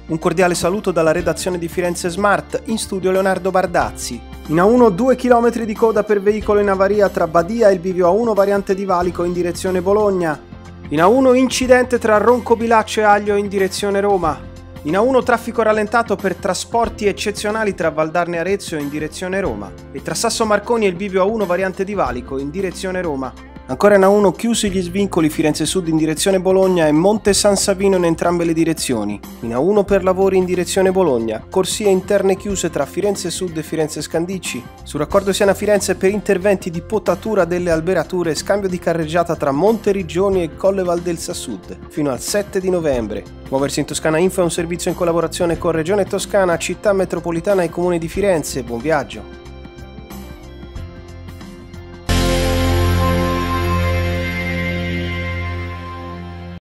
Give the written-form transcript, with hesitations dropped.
Un cordiale saluto dalla redazione di Firenze Smart, in studio Leonardo Bardazzi. In A1 2 km di coda per veicolo in avaria tra Badia e il bivio A1 variante di Valico in direzione Bologna. In A1 incidente tra Roncobilaccio e Aglio in direzione Roma. In A1 traffico rallentato per trasporti eccezionali tra Valdarne e Arezzo in direzione Roma e tra Sasso Marconi e il bivio A1 variante di Valico in direzione Roma. Ancora in A1 chiusi gli svincoli Firenze Sud in direzione Bologna e Monte San Savino in entrambe le direzioni. In A1 per lavori in direzione Bologna, corsie interne chiuse tra Firenze Sud e Firenze Scandicci. Sul raccordo Siena Firenze per interventi di potatura delle alberature e scambio di carreggiata tra Monteriggioni e Colle Valdelsa Sud fino al 7 di novembre. Muoversi in Toscana Info è un servizio in collaborazione con Regione Toscana, Città Metropolitana e Comune di Firenze. Buon viaggio!